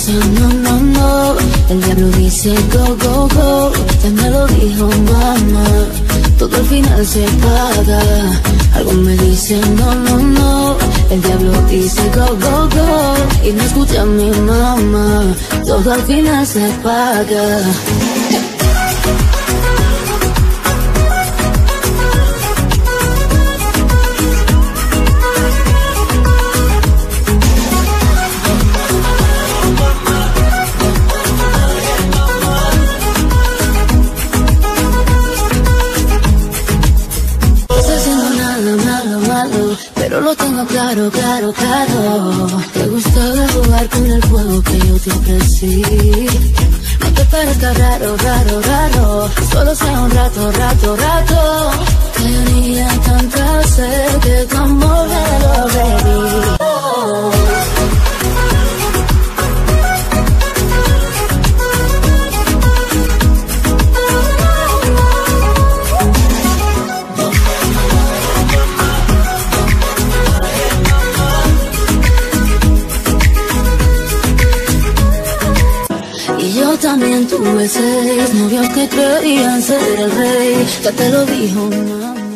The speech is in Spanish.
dice no, no, no, el diablo dice go, go, go. Ya me lo dijo mamá, todo al final se paga. Algo me dice no, no, no, el diablo dice go, go, go. Y no escucha a mi mamá, todo al final se paga. Pero lo tengo claro, claro, claro. Te gustaba jugar con el fuego que yo te ofrecí. No te parezca raro, raro, raro. Solo sea un rato, rato, rato. Tenía tanta sed que tu amor me lo bebí. Yo también tuve 6 novios que creían ser el rey. Ya te lo dijo mamá.